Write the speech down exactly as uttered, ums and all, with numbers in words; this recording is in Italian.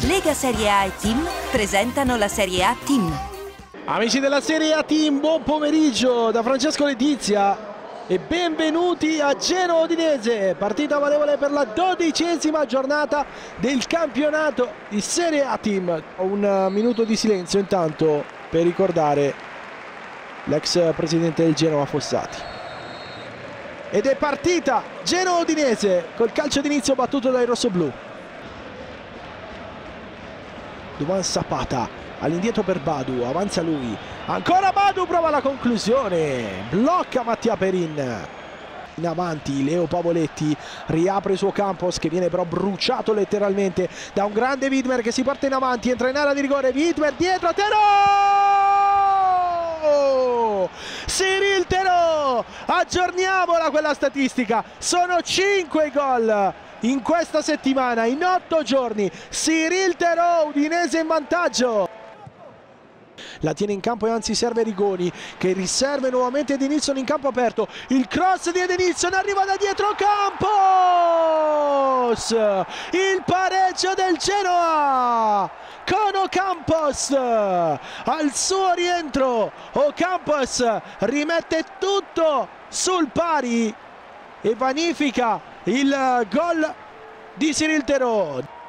Lega Serie A e Team presentano la Serie A Team. Amici della Serie A Team, buon pomeriggio da Francesco Letizia e benvenuti a Genoa Udinese, partita valevole per la dodicesima giornata del campionato di Serie A Team. Un minuto di silenzio intanto per ricordare l'ex presidente del Genoa Fossati. Ed è partita Genoa Udinese col calcio d'inizio battuto dai rossoblù. Duvan Zapata all'indietro per Badu, avanza lui, ancora Badu, prova la conclusione, blocca Mattia Perin. In avanti Leo Pavoletti riapre il suo Campos che viene però bruciato letteralmente da un grande Widmer che si porta in avanti, entra in area di rigore, Widmer dietro, Terò! Cyril Terò! Aggiorniamola quella statistica, sono cinque i gol in questa settimana, in otto giorni. Cyril Terò, Udinese in vantaggio. La tiene in campo e anzi serve Rigoni che riserve nuovamente Edenilson in campo aperto. Il cross di Edenilson arriva da dietro Campos. Il pareggio del Genoa con Ocampos al suo rientro. Ocampos rimette tutto sul pari e vanifica il gol di Cyril Terò.